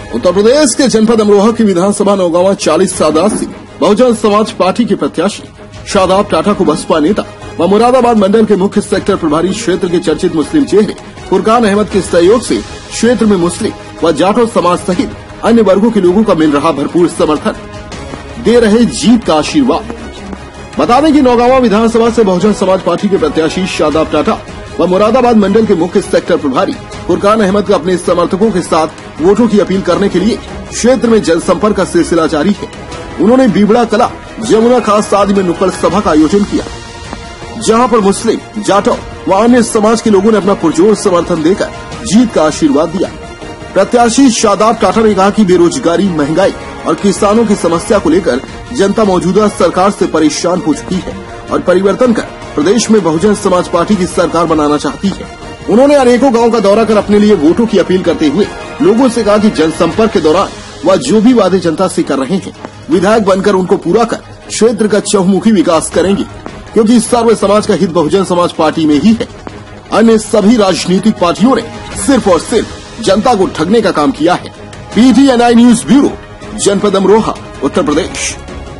उत्तर प्रदेश के जनपद अमरोहा की विधानसभा नौगांवा 40 सादा से बहुजन समाज पार्टी के प्रत्याशी शादाब टाटा को बसपा नेता व मुरादाबाद मंडल के मुख्य सेक्टर प्रभारी क्षेत्र के चर्चित मुस्लिम चेहरे फुरकान अहमद के सहयोग से क्षेत्र में मुस्लिम व जाटो समाज सहित अन्य वर्गों के लोगों का मिल रहा भरपूर समर्थन, दे रहे जीत का आशीर्वाद। बता दें कि नौगांवा विधानसभा से बहुजन समाज पार्टी के प्रत्याशी शादाब टाटा व मुरादाबाद मंडल के मुख्य सेक्टर प्रभारी फुरकान अहमद का अपने समर्थकों के साथ वोटों की अपील करने के लिए क्षेत्र में जनसंपर्क का सिलसिला जारी है। उन्होंने बीबड़ा कला, जमुना खास आदि में नुक्कड़ सभा का आयोजन किया, जहां पर मुस्लिम, जाटो व अन्य समाज के लोगों ने अपना पुरजोर समर्थन देकर जीत का आशीर्वाद दिया। प्रत्याशी शादाब टाटा ने कहा कि बेरोजगारी, महंगाई और किसानों की समस्या को लेकर जनता मौजूदा सरकार से परेशान हो चुकी है और परिवर्तन कर प्रदेश में बहुजन समाज पार्टी की सरकार बनाना चाहती है। उन्होंने अनेकों गांव का दौरा कर अपने लिए वोटों की अपील करते हुए लोगों से कहा कि जनसंपर्क के दौरान वह जो भी वादे जनता से कर रहे हैं, विधायक बनकर उनको पूरा कर क्षेत्र का चहुमुखी विकास करेंगे, क्योंकि सर्व समाज का हित बहुजन समाज पार्टी में ही है। अन्य सभी राजनीतिक पार्टियों ने सिर्फ और सिर्फ जनता को ठगने का काम किया है। PTNI न्यूज ब्यूरो, जनपद अमरोहा, उत्तर प्रदेश।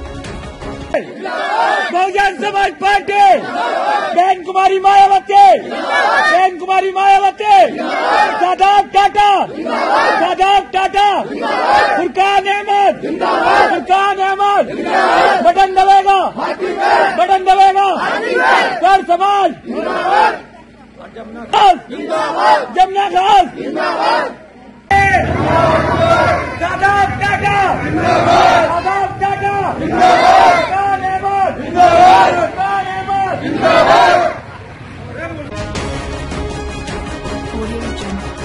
बहुजन समाज पार्टी, बहन कुमारी मायावती, बहन कुमारी मायावती, शादाब टाटा, शादाब टाटा, फुरकान अहमद, फुरकान अहमद, बटन दबेगा, बटन दबेगा, कर समाज, जमुना घास, शादाब टाटा, शादाब टाटा, फुरकान अहमद, फुरकान अहमद।